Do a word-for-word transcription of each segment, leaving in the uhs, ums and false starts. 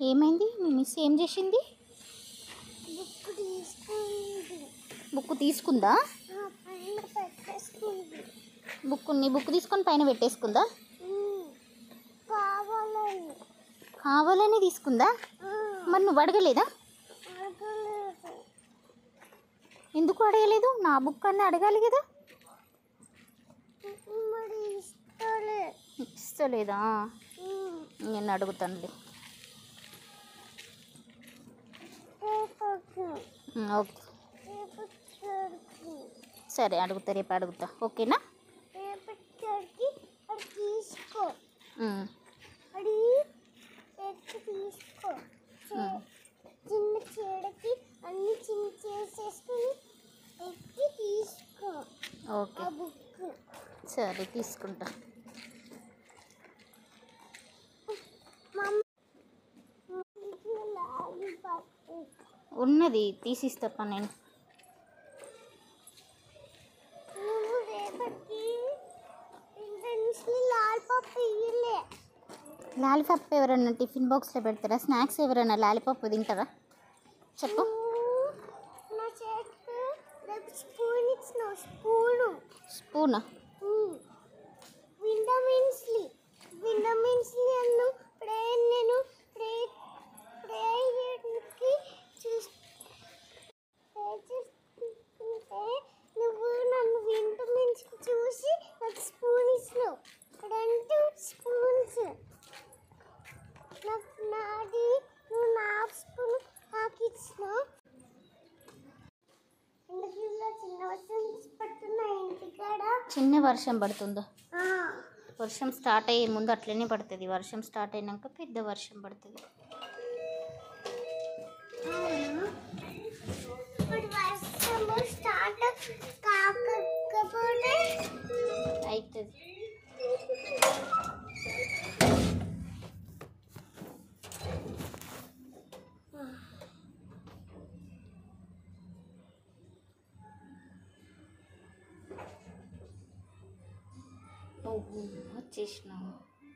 ఏమైంది? మీ మిస్ ఏం చేసింది? బుక్ తీసుకుందా? బుక్ నీ బుక్ తీసుకొని పైన పెట్టేసుకుందా? కావాలని తీసుకుందా? మరి నువ్వు అడగలేదా? ఎందుకు అడగలేదు? నా బుక్ అన్నీ అడగాలి కదా. ఇస్తలేదా? నేను అడుగుతానులే. ఓకే సరే అడుగుతా, రేపు అడుగుతా. ఓకేనా? చిన్న చెడకి అన్ని చిన్న చేసేసుకుని ఎత్తి తీసుకో. ఓకే సరే తీసుకుంటా. ఉన్నది తీసిస్తప్ప నేను. లాలీపాప్ ఎవరన్నా టిఫిన్ బాక్స్లో పెడతారా? స్నాక్స్ ఎవరైనా లాలీపాప్ తింటారా? చెప్పు. స్పూనా? నువ్వు నన్ను వింటమిన్స్ చూసి నాకు స్పూన్ ఇచ్చినావు. రెండు స్పూన్స్ నాకు నాది, నువ్వు నా స్పూన్ నాకు ఇచ్చినావు. చిన్న వర్షం పడుతున్నా ఇంటికాడ. చిన్న వర్షం పడుతుందా? వర్షం స్టార్ట్ అయ్యే ముందు అట్లనే పడుతుంది. వర్షం స్టార్ట్ అయినాక పెద్ద వర్షం పడుతుంది. అవుతుంది. ఓహో వచ్చేసినావు.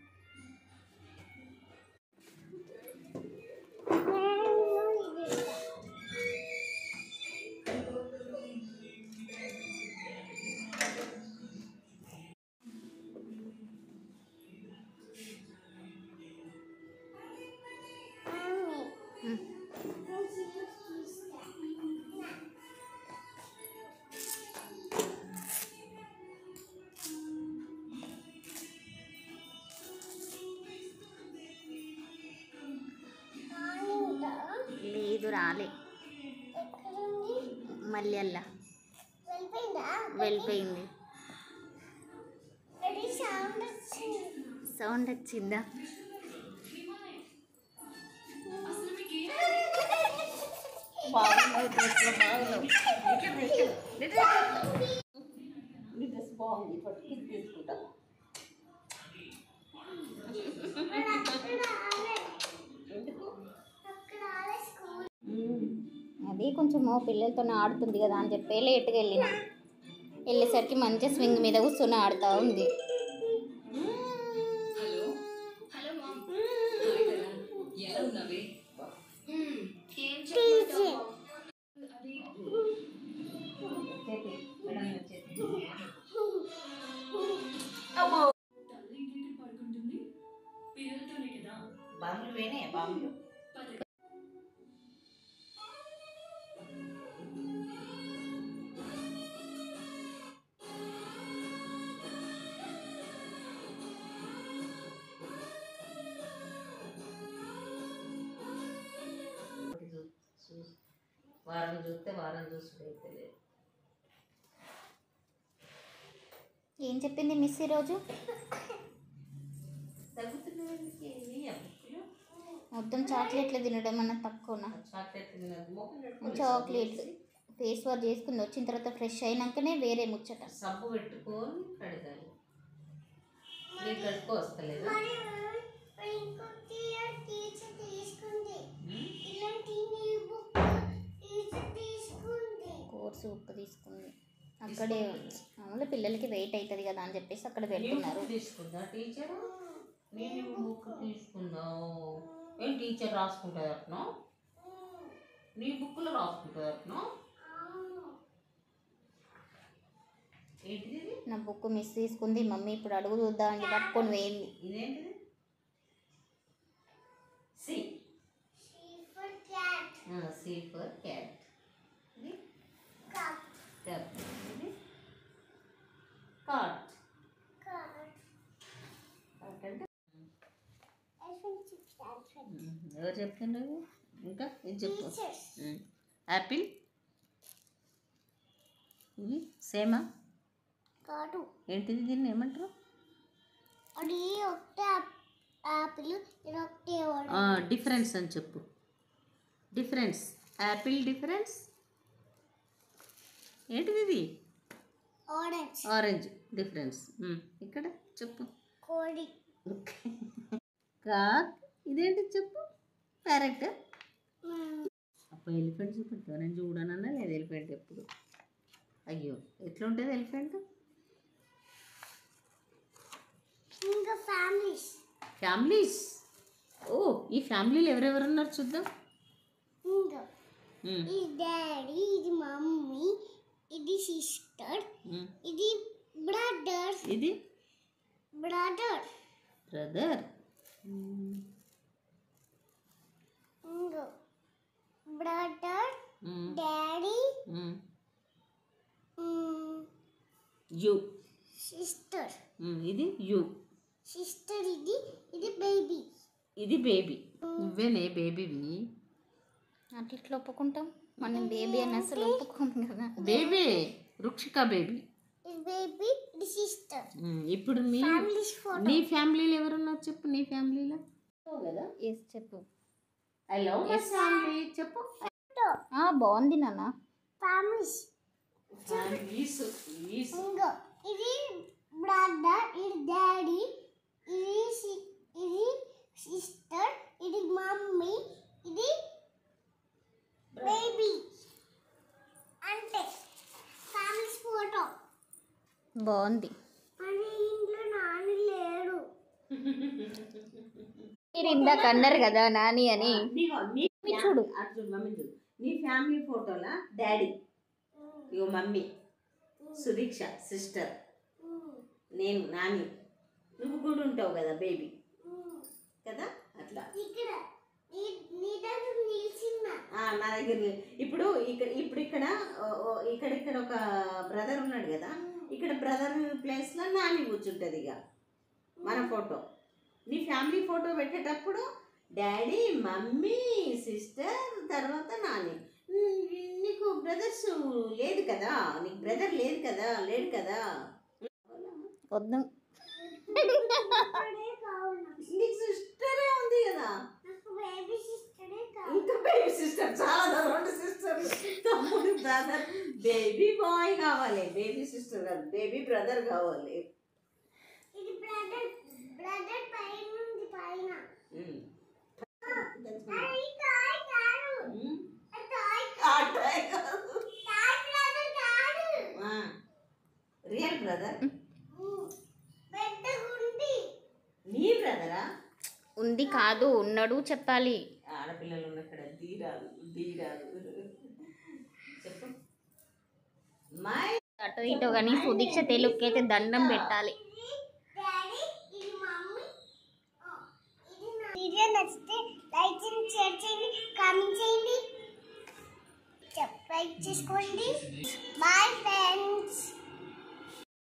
లేదు రాలే. మళ్ళీ అల్లా వెళ్ళిపోయింది. సౌండ్ వచ్చిందా? అది కొంచెం పిల్లలతో ఆడుతుంది కదా అని చెప్పి లేట్గా వెళ్ళిన. వెళ్ళేసరికి మంచిగా స్వింగ్ మీద కూర్చొని ఆడుతూ ఉంది. వారం చూస్తే వారం చూస్తే లేదు. ఏం చెప్పింది మిస్ ఈరోజు? మొత్తం చాక్లెట్లు తినడం అన్న తక్కువనా? చాక్లెట్లు ఫేస్ వాష్ చేసుకుని వచ్చిన తర్వాత ఫ్రెష్ అయినాకనే వేరే ముచ్చట. సబ్బు పెట్టుకొని కడగాలి. మీరు కడుక్కో వస్తలేదా? కోర్సు ఉప్పు తీసుకుంది అక్కడే. మామూలు పిల్లలకి వెయిట్ అవుతుంది కదా అని చెప్పేసి అక్కడ పెడుతున్నారు. తీసుకుందా టీచర్? నేను బుక్ తీసుకున్నావు. ఏం టీచర్ రాసుకుంటుంది అట్నో నీ బుక్లో రాసుకుంటుంది అట్నో ఏంటిది ఇది? నా బుక్ మిస్ తీసుకుంది మమ్మీ, ఇప్పుడు అడుగు చూద్దాం అని పట్టుకొని పోయింది. ఇదేంటిది C for cat. C for cat ఇది Cup. కప్ ఇది కాట్ Card. కాట్ అంటే Elephant chips. Elephant. ఎవరు చెప్తున్నారు ఇంకా ఇది చెప్పు Teachers. యాపిల్ ఇది సేమా కాదు. ఏంటిది దీన్ని ఏమంటారు అది ఒకటే యాపిల్ ఇది ఒకటే orange. డిఫరెన్స్ అని చెప్పు డిఫరెన్స్ యాపిల్ డిఫరెన్స్ ఏంటిది ఇది Orange. ఆరెంజ్ డిఫరెన్స్ ఇక్కడ చెప్పు కోడి. కాక్ ఇదేంటి చెప్పు ప్యారెట్ Mm. అప్పుడు ఎలిఫెంట్ చూపెడతా నేను చూడనన్నా లేదు ఎలిఫెంట్ ఎప్పుడు అయ్యో ఎట్లా ఉంటుంది ఎలిఫెంట్ ఇంకా families. ఫ్యామిలీస్ ఓ ఈ ఫ్యామిలీలో ఎవరెవరు ఉన్నారు చూద్దాం ఇంకా మ్మ్. ఇది డాడీ, ఇది మమ్మీ, ఇది సిస్టర్, మ్మ్. ఇది బ్రదర్. ఇది బ్రదర్. బ్రదర్ ఇంకా బ్రదర్, డాడీ, యు సిస్టర్. ఇది యు సిస్టర్ ఇది ఇది బేబీ. ఇది బేబీ నువ్వేనే బేబీవి అట్లా ఇట్లా ఒప్పుకుంటాం మనం బేబీ అని అసలు ఒప్పుకోము కదా. బేబీ రుక్షిక బేబీ ఇది బేబీ ఇది సిస్టర్. ఇప్పుడు మీ ఫ్యామిలీస్ ఫోటో. నీ ఫ్యామిలీలో ఎవరున్నారు చెప్పు నీ ఫ్యామిలీలో కదా ఎస్ చెప్పు. ఐ లవ్ మై ఫ్యామిలీ చెప్పు ఆ, బాగుంది నాన్న. ఫ్యామిలీస్. ఫ్యామిలీస్ ఇంకా ఇది బ్రదర్, ఇది డాడీ, ఇది సి- ఇది సిస్టర్, ఇది మమ్మీ, ఇది బేబీ. అంటే ఫ్యామిలీస్ ఫోటో. బాగుంది. అని ఇంట్లో నాన్న లేడు. మీరు ఇందాక అన్నారు కదా నాని అని. చూడు. మమ్మీ చూడు నీ ఫ్యామిలీ ఫోటోలా డాడీ ఇగో మమ్మీ సుదీక్ష సిస్టర్ నేను నాని నువ్వు కూడా ఉంటావు కదా బేబీ కదా అట్లా ఇక్కడ నీ- నీ దగ్గర నిలిచిందా? ఆ, నా దగ్గర లే- ఇప్పుడు ఇక్కడ ఇప్పుడు ఇక్కడ ఓ- ఓ- ఇక్కడ ఇక్కడ ఒక బ్రదర్ ఉన్నాడు కదా ఇక్కడ బ్రదర్ ప్లేస్లో నాని కూర్చుంటుంది ఇక మన ఫోటో నీ ఫ్యామిలీ ఫోటో పెట్టేటప్పుడు డాడీ మమ్మీ సిస్టర్ తర్వాత నాని నీ- నీకు బ్రదర్స్ లేదు కదా నీకు బ్రదర్ లేదు కదా లేడు కదా వద్దు. సిస్టరే కావాలి నాకు. నీకు సిస్టరే ఉంది కదా నాకు బేబీ సిస్టరే కావాలి. ఇంకా బేబీ సిస్టర్ చాలా రెండు సిస్టర్ తమ్ముడు బ్రదర్ బేబీ బాయ్ కావాలి బేబీ సిస్టర్ కాదు బేబీ బ్రదర్ కావాలి ఇది బ్రదర్ బ్రదర్ పైన ఉంది పైన. ఉమ్. అది టాయ్ కాదు. ఉమ్. అది టాయ్ ఆ టై కాదు. టాయ్ బ్రదర్ కాదు. ఆ. రియల్ బ్రదర్ పెద్దగా ఉంది. నీ బ్రదరా ఉంది కాదు ఉన్నాడు చెప్పాలి. ఆడపిల్లలు ఉన్న ఇక్కడ ధీరాలు ధీరాలు చెప్పు మై అటో ఇటో కానీ సుదీక్ష తెలుగుకైతే దండం పెట్టాలి. ఇది డాడీ, ఇది మమ్మీ. ఆ, ఇది నా వీడియో నచ్చితే లైక్ చేయండి, షేర్ చేయండి, కామెంట్ చేయండి, సబ్స్క్రైబ్ చేసుకోండి. Bye friends.